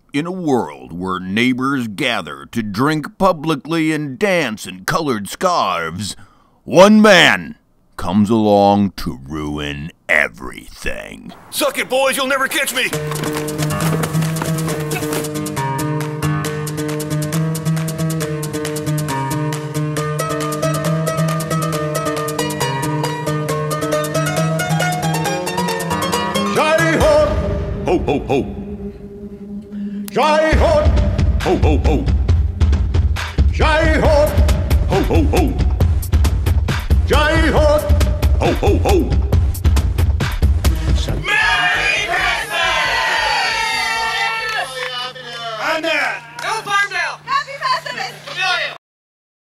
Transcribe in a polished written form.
In a world where neighbors gather to drink publicly and dance in colored scarves, one man comes along to ruin everything. Suck it, boys, you'll never catch me! Ho, ho, ho. Jai ho! Ho, ho, ho. Jai ho! Ho, ho, ho. Jai ho! Ho, ho, ho.